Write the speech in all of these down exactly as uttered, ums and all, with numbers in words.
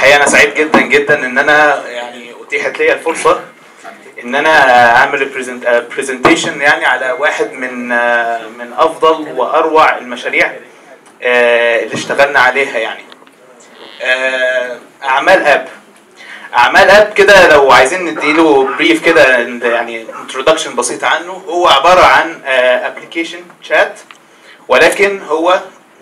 الحقيقه انا سعيد جدا جدا ان انا يعني اتيحت لي الفرصه ان انا اعمل برزنتيشن يعني على واحد من من افضل واروع المشاريع اللي اشتغلنا عليها. يعني اعمال اب اعمال اب كده، لو عايزين نديله بريف كده يعني انترودكشن بسيط عنه، هو عباره عن ابلكيشن شات، ولكن هو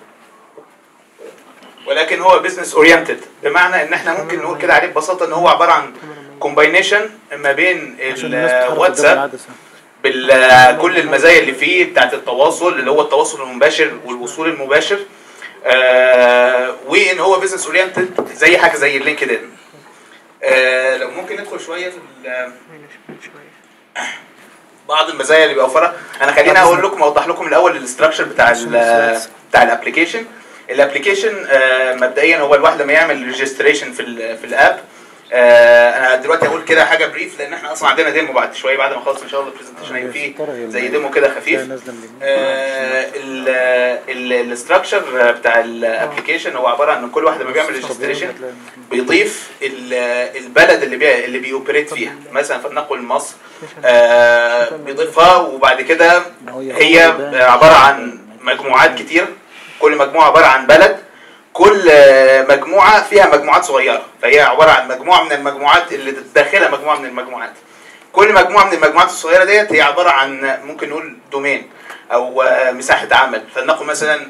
ولكن هو بزنس اورينتد، بمعنى ان احنا ممكن نقول كده عليه ببساطه ان هو عباره عن كومباينيشن ما بين الواتساب بكل المزايا اللي فيه بتاعت التواصل، اللي هو التواصل المباشر والوصول المباشر، آه وان هو بزنس اورينتد زي حاجه زي اللينكد ان. آه لو ممكن ندخل شويه في بعض المزايا اللي بيوفرها. انا خليني اقول لكم اوضح لكم الاول الاستراكشر بتاع ال بتاع الابلكيشن. الابلكيشن آه مبدئيا هو الواحد لما يعمل ريجستريشن في ال في الاب. آه انا دلوقتي هقول كده حاجه بريف، لان احنا اصلا عندنا ديمو بعد شويه، بعد ما اخلص ان شاء الله البرزنتيشن هيبقى فيه زي ديمو كده خفيف. الاستراكشر بتاع الابلكيشن هو عباره عن ان كل واحد لما بيعمل ريجستريشن بيضيف البلد اللي بي اللي بيوبريت فيها، مثلا فلنقل مصر، آه بيضيفها، وبعد كده هي عباره عن مجموعات كتير، كل مجموعه عباره عن بلد، كل مجموعه فيها مجموعات صغيره، فهي عباره عن مجموعه من المجموعات اللي داخلها مجموعه من المجموعات. كل مجموعه من المجموعات الصغيره ديت هي عباره عن ممكن نقول دومين او مساحه عمل. فلنقل مثلا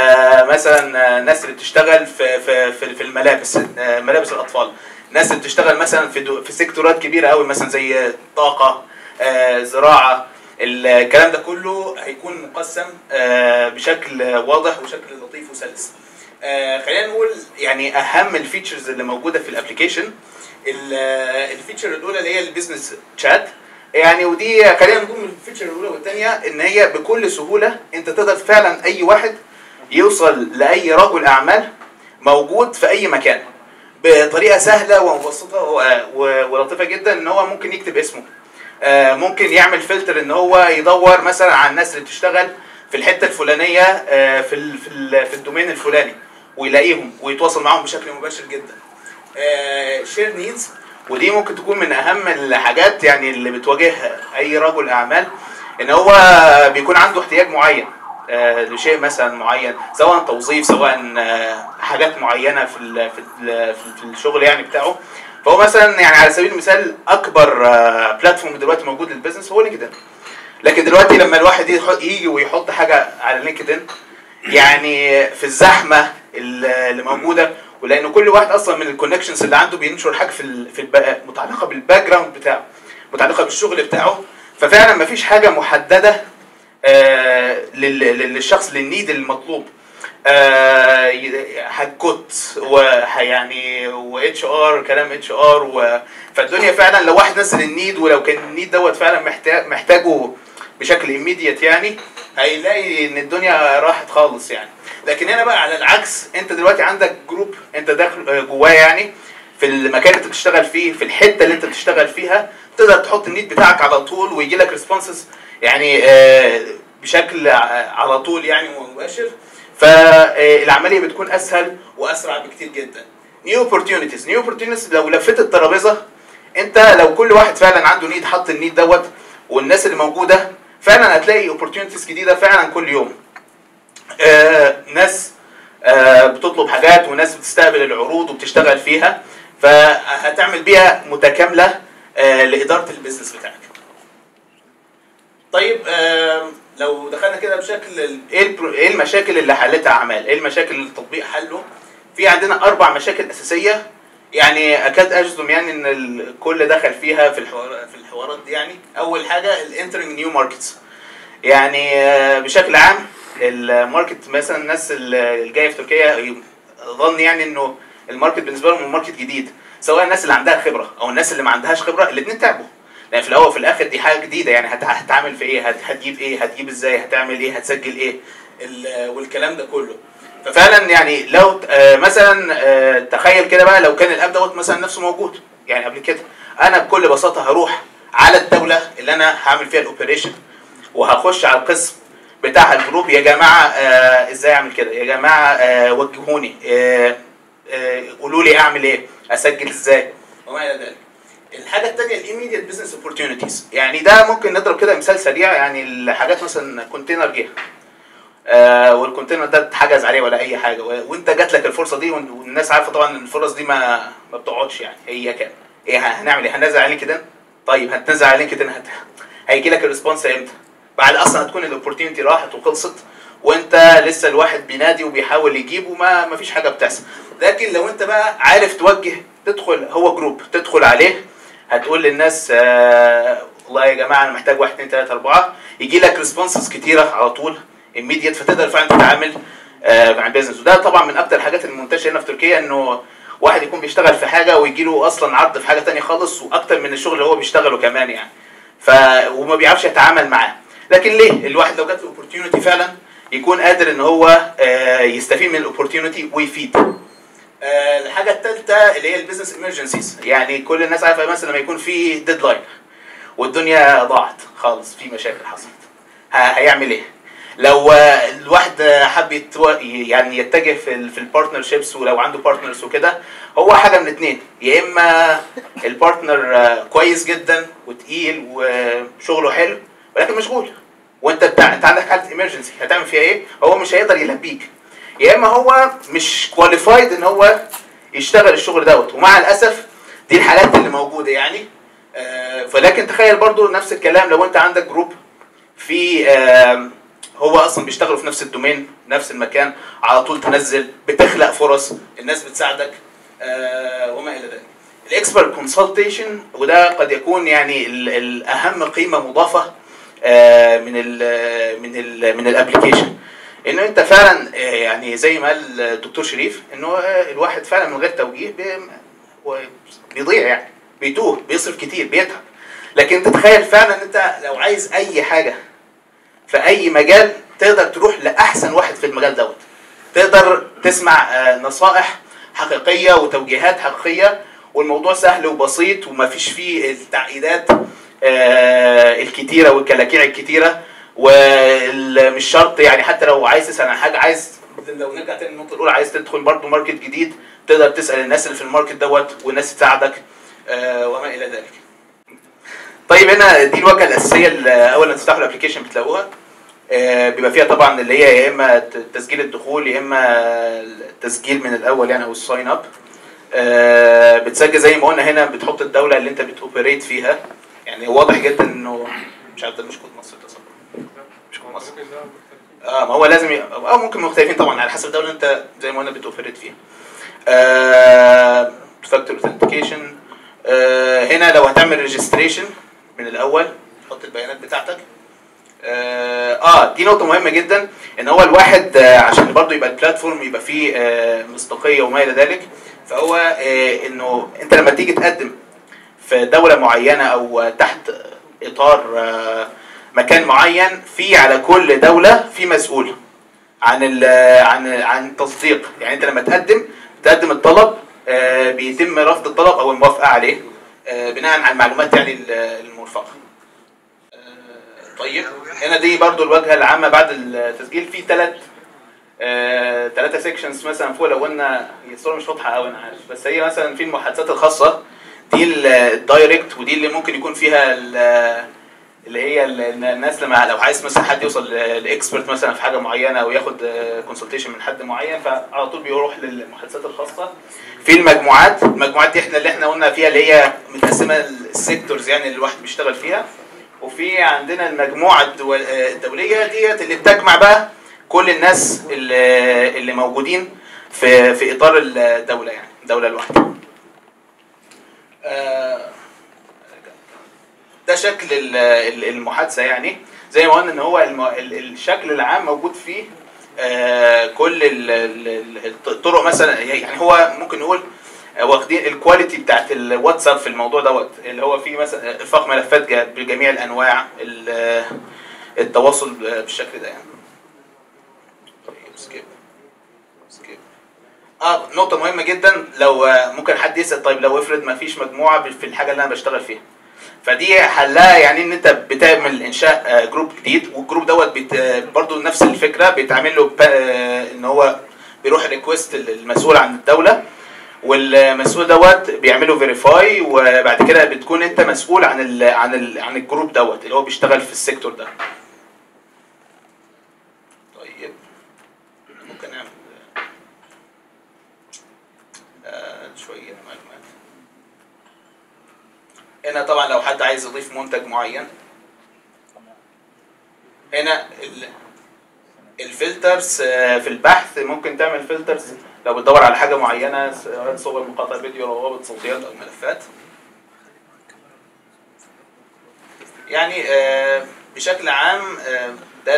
مثلا ناس اللي بتشتغل في في في الملابس، ملابس الاطفال، ناس اللي بتشتغل مثلا في في سيكتورات كبيره قوي، مثلا زي طاقه، زراعه. الكلام ده كله هيكون مقسم بشكل واضح وشكل لطيف وسلس. آه خلينا نقول يعني اهم الفيتشرز اللي موجوده في الابلكيشن. الفيتشر الاولى اللي هي البيزنس شات، يعني ودي خلينا نقول من الفيتشر الاولى والثانيه ان هي بكل سهوله انت تقدر فعلا اي واحد يوصل لاي رجل اعمال موجود في اي مكان بطريقه سهله ومبسطه ولطيفه جدا. ان هو ممكن يكتب اسمه، آه ممكن يعمل فلتر ان هو يدور مثلا على الناس اللي بتشتغل في الحته الفلانيه آه في ال في, ال في الدومين الفلاني، ويلاقيهم ويتواصل معاهم بشكل مباشر جدا. شير آه نيدز، ودي ممكن تكون من اهم الحاجات يعني اللي بتواجه اي رجل اعمال، ان هو بيكون عنده احتياج معين آه لشيء مثلا معين، سواء توظيف، سواء آه حاجات معينه في ال في, ال في الشغل يعني بتاعه. فهو مثلا يعني على سبيل المثال اكبر آه بلاتفورم دلوقتي موجود للبيزنس هو لينكد ان. لكن دلوقتي لما الواحد يجي ويحط حاجه على لينكد ان، يعني في الزحمه اللي موجوده، ولان كل واحد اصلا من الكونكشنز اللي عنده بينشر حاجه في في متعلقه بالباك جراوند بتاعه، متعلقه بالشغل بتاعه، ففعلا ما فيش حاجه محدده آه للشخص للنيد المطلوب. هتكوت ويعني واتش ار، كلام اتش ار، فالدنيا فعلا لو واحد نزل النيد، ولو كان النيد دوت فعلا محتاج محتاجه بشكل ايميديت، يعني هيلاقي ان الدنيا راحت خالص يعني. لكن هنا بقى على العكس، انت دلوقتي عندك جروب انت داخل جواه، يعني في المكان اللي انت بتشتغل فيه، في الحته اللي انت بتشتغل فيها، تقدر تحط النيد بتاعك على طول ويجي لك ريسبونسز يعني بشكل على طول يعني مباشر. فالعمليه بتكون اسهل واسرع بكتير جدا. نيو اوبورتيونيتيز، نيو اوبورتيونيتيز لو لفيت الترابيزه، انت لو كل واحد فعلا عنده نيد حط النيد دوت، والناس اللي موجوده فعلا هتلاقي اوبورتيونيتيز جديده فعلا كل يوم. آه ناس آه بتطلب حاجات، وناس بتستقبل العروض وبتشتغل فيها، فهتعمل بيها متكامله آه لاداره البيزنس بتاعك. طيب آه لو دخلنا كده بشكل ايه المشاكل اللي حلتها اعمال، ايه المشاكل اللي التطبيق حله؟ في عندنا اربع مشاكل اساسيه، يعني اكاد اجزم يعني ان الكل دخل فيها في الحوار في الحوارات دي. يعني اول حاجه الانترنج نيو ماركتس، يعني بشكل عام الماركت مثلا الناس اللي جايه في تركيا ظن يعني انه الماركت بالنسبه لهم ماركت جديد، سواء الناس اللي عندها خبره او الناس اللي ما عندهاش خبره، الاثنين تعبوا، لان في الاول وفي الاخر دي حاجه جديده. يعني هتعمل في ايه، هتجيب ايه، هتجيب ازاي، هتعمل ايه، هتسجل ايه، والكلام ده كله. ففعلا يعني لو مثلا تخيل كده بقى لو كان الاب دوت مثلا نفسه موجود يعني قبل كده، انا بكل بساطه هروح على الدوله اللي انا هعمل فيها الاوبريشن، وهخش على القسم بتاع الجروب، يا جماعه آه ازاي اعمل كده، يا جماعه آه وجهوني، آه آه قولوا لي اعمل ايه، اسجل ازاي وما الى ذلك. الحاجه الثانيه الايميديت بزنس اوبورتيونيتيز، يعني ده ممكن نضرب كده مثال سريع. يعني الحاجات مثلا كونتينر جه آه والكونتينر ده اتحجز عليه ولا اي حاجه، وانت جات لك الفرصه دي، والناس عارفه طبعا ان الفرص دي ما ما بتقعدش، يعني هي كام ايه هنعمل ايه؟ هننزل على لينكدين؟ طيب هتنزل على لينكدين هت... هيجي لك الريسبونس امتى؟ بعد اصلا هتكون الاوبورتيونيتي راحت وخلصت، وانت لسه الواحد بينادي وبيحاول يجيب وما ما فيش حاجه بتحصل. لكن لو انت بقى عارف توجه، تدخل هو جروب تدخل عليه، هتقول للناس آه والله يا جماعه انا محتاج واحد اثنين ثلاثه اربعه، يجي لك ريسبونسز كتيره على طول immediate، فتقدر فعلا تتعامل آه مع البيزنس. وده طبعا من اكتر الحاجات المنتشره هنا في تركيا، انه واحد يكون بيشتغل في حاجه ويجي له اصلا عرض في حاجه ثانيه خالص، واكتر من الشغل اللي هو بيشتغله كمان يعني. ف وما بيعرفش يتعامل معاه. لكن ليه؟ الواحد لو جات له اوبورتيونيتي فعلا يكون قادر ان هو آه يستفيد من الاوبورتيونيتي ويفيد. آه الحاجه الثالثه اللي هي البيزنس ايمرجنسيز، يعني كل الناس عارفه مثلا لما يكون في ديدلاين والدنيا ضاعت خالص، في مشاكل حصلت، هيعمل ايه؟ لو الواحد حب يتو... يعني يتجه في في البارتنرشيبس، ولو عنده بارتنرز وكده، هو حاجه من اثنين، يا اما البارتنر كويس جدا وتقيل وشغله حلو ولكن مشغول، وانت بتاع انت عندك حاله ايمرجنسي هتعمل فيها ايه؟ هو مش هيقدر يلبيك. يا اما هو مش كواليفايد ان هو يشتغل الشغل دوت، ومع الاسف دي الحالات اللي موجوده يعني. آه فلكن تخيل برضو نفس الكلام لو انت عندك جروب في آه هو اصلا بيشتغلوا في نفس الدومين نفس المكان، على طول تنزل، بتخلق فرص، الناس بتساعدك آه وما الى ذلك. الاكسبرت كونسلتيشن، وده قد يكون يعني الاهم قيمه مضافه آه من ال من ال من الابلكيشن، انه انت فعلا آه يعني زي ما قال الدكتور شريف، انه آه الواحد فعلا من غير توجيه بيضيع، يعني بيتوه، بيصرف كتير، بيتعب. لكن تتخيل فعلا انت لو عايز اي حاجه في اي مجال تقدر تروح لاحسن واحد في المجال دوت، تقدر تسمع نصائح حقيقيه وتوجيهات حقيقيه، والموضوع سهل وبسيط وما فيش فيه التعقيدات الكتيره والكلاكيع الكتيره. ومش شرط يعني حتى لو عايز تسال عن حاجه، عايز لو نرجع تاني النقطه الاولى، عايز تدخل برضه ماركت جديد، تقدر تسال الناس اللي في الماركت دوت والناس تساعدك وما الى ذلك. طيب هنا دي الواجهه الاساسيه اللي اول ما تفتحوا الابلكيشن بتلاقوها، آه بيبقى فيها طبعا اللي هي يا اما تسجيل الدخول يا اما التسجيل من الاول يعني، او الساين اب. آه بتسجل زي ما قلنا هنا، بتحط الدوله اللي انت بتوبريت فيها، يعني واضح جدا انه مش عارف ده مش كود مصر تصور، مش كود مصر اه ما هو لازم ي... اه ممكن مختلفين طبعا على حسب الدوله اللي انت زي ما قلنا بتوبريت فيها. آه فاكتور اوثنتيكيشن، آه هنا لو هتعمل ريجستريشن من الاول تحط البيانات بتاعتك. اه, آه دي نقطه مهمه جدا، ان هو الواحد آه عشان برضو يبقى البلاتفورم يبقى فيه آه مصداقيه وما الى ذلك، فهو آه انه انت لما تيجي تقدم في دوله معينه او تحت اطار آه مكان معين، في على كل دوله في مسؤول عن عن عن التصديق. يعني انت لما تقدم تقدم الطلب، آه بيتم رفض الطلب او الموافقه عليه آه بناء على المعلومات يعني المرفقه. آه طيب هنا دي برضو الواجهه العامه بعد التسجيل، في ثلاث آه ثلاثه سيكشنز مثلا فوق. لو قلنا هي الصوره مش واضحه قوي انا عارف، بس هي مثلا في المحادثات الخاصه دي الدايركت، ودي اللي ممكن يكون فيها اللي هي الناس لما لو عايز مثلا حد يوصل لاكسبرت مثلا في حاجه معينه او ياخد كونسلتيشن من حد معين، فعلى طول بيروح للمحادثات الخاصه. في المجموعات، المجموعات دي احنا اللي احنا قلنا فيها اللي هي متقسمه السيكتورز يعني اللي الواحد بيشتغل فيها. وفي عندنا المجموعه الدوليه ديت اللي بتجمع بقى كل الناس اللي, اللي موجودين في في اطار الدوله، يعني دوله لوحدها. ده شكل المحادثه يعني، زي ما قلنا ان هو الشكل العام موجود فيه كل الطرق. مثلا يعني هو ممكن نقول واخدين الكواليتي بتاعت الواتساب في الموضوع دوت، اللي هو فيه مثلا ارفاق ملفات بجميع الانواع، التواصل بالشكل ده يعني. سكيب سكيب اه نقطه مهمه جدا، لو ممكن حد يسال طيب لو افرض ما فيش مجموعه في الحاجه اللي انا بشتغل فيها، فدي حلها يعني ان انت بتعمل انشاء جروب جديد، والجروب دوت برضو نفس الفكره، بيتعمل له ان هو بيروح ريكويست للمسؤول عن الدوله، والمسؤول دوت بيعملوا فيريفاي، وبعد كده بتكون انت مسؤول عن ال عن ال عن الجروب دوت اللي هو بيشتغل في السيكتور ده. طيب ممكن نعمل آه شويه معلومات هنا. طبعا لو حد عايز يضيف منتج معين هنا الفلترز في البحث ممكن تعمل فلترز لو بتدور على حاجه معينه، صور، مقاطع فيديو، روابط صوتيات او ملفات. يعني بشكل عام ده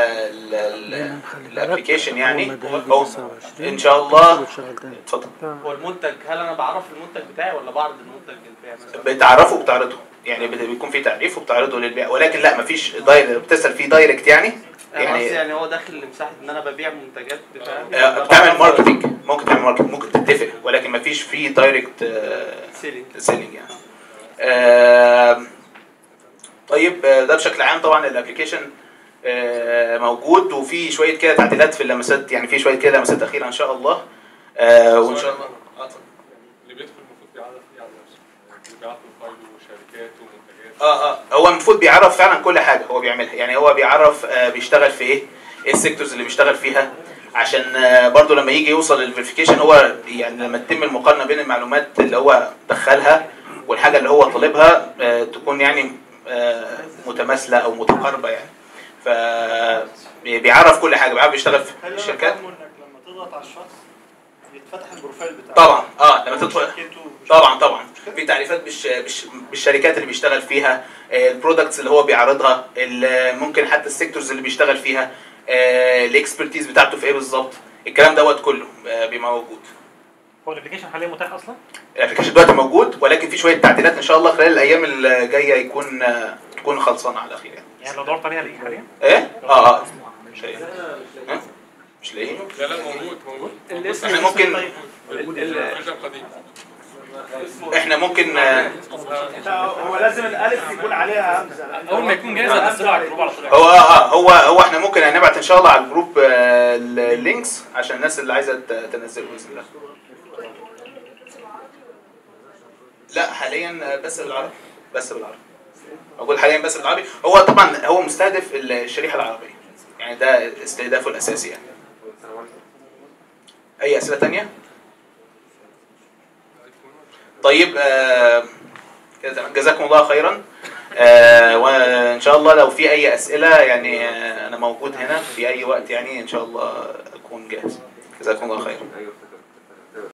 الابلكيشن يعني. هو ان شاء الله اتفضل. هو المنتج، هل انا بعرف المنتج بتاعي ولا بعرض المنتج للبيع مثلا؟ بتعرفه وبتعرضه، يعني بيكون في تعريف وبتعرضه للبيع، ولكن لا مفيش دايركت بتسال فيه دايركت يعني. يعني يعني هو داخل لمساحه ان انا ببيع منتجات بتاعي. بتعمل ماركتنج، ممكن تعمل ماركتنج، ممكن تتفق، ولكن مفيش فيه دايركت سيلينج يعني. آه طيب ده بشكل عام. طبعا الابلكيشن آه موجود، وفي شويه كده تعديلات في اللمسات، يعني في شويه كده لمسات اخيره ان شاء الله. آه وان شاء الله اللي بيدخل المفروض بيعرف ايه على نفسه؟ بيعرف الفايل وشركات ومنتجات. اه اه هو المفروض بيعرف فعلا كل حاجه هو بيعملها، يعني هو بيعرف آه بيشتغل في ايه، ايه السيكتورز اللي بيشتغل فيها، عشان آه برضو لما يجي يوصل للفيريفيكيشن هو يعني لما تتم المقارنه بين المعلومات اللي هو دخلها والحاجه اللي هو طالبها آه تكون يعني آه متماثله او متقاربه يعني. ف بيعرف كل حاجه، بيعرف يشتغل في الشركات. لما تضغط على الشخص يتفتح البروفايل بتاعه طبعا اه لما تدخل طبعا طبعا في تعريفات بالش... بالش... بالشركات اللي بيشتغل فيها، البرودكتس اللي هو بيعرضها، ممكن حتى السيكتورز اللي بيشتغل فيها، الاكسبرتيز بتاعته في ايه بالظبط، الكلام دوت كله بيبقى موجود. هو الابلكيشن حاليا متاح اصلا؟ الابلكيشن دلوقتي موجود، ولكن في شويه تعديلات ان شاء الله خلال الايام الجايه يكون تكون خلصانه على خير يعني. يعني لو دورت عليها الاقيه حاليا؟ ايه؟ اه اه مش لاقيه. مش لاقيه؟ لا لا موجود موجود. احنا ممكن احنا ممكن هو لازم الالف يكون عليها همزه، اول ما يكون جاهز هنزله على الجروب على طول. هو اه هو هو احنا ممكن هنبعت ان شاء الله على الجروب اللينكس عشان الناس اللي عايزه تنزله باذن الله. لا حاليا بس بالعربي، بس بالعربي موجود حاليا بس بالعربي. هو طبعا هو مستهدف الشريحه العربيه، يعني ده استهدافه الاساسي يعني. اي اسئله ثانيه؟ طيب آه كده تمام، جزاكم الله خيرا. آه وان شاء الله لو في اي اسئله يعني آه انا موجود هنا في اي وقت يعني ان شاء الله اكون جاهز. جزاكم الله خيرا.